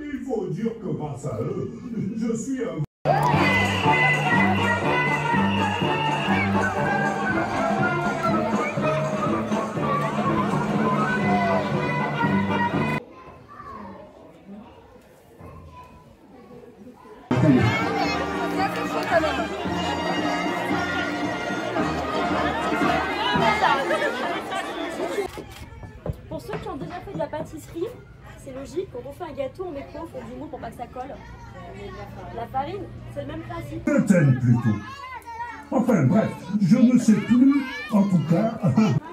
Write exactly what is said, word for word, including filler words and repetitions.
Il faut dire que grâce à eux, je suis un... Pour ceux qui ont déjà fait de la pâtisserie, c'est logique, quand on fait un gâteau, on met quoi? On fait du moule pour pas que ça colle. La farine, c'est le même principe. Gluten plutôt. Enfin bref, je ne sais plus, en tout cas...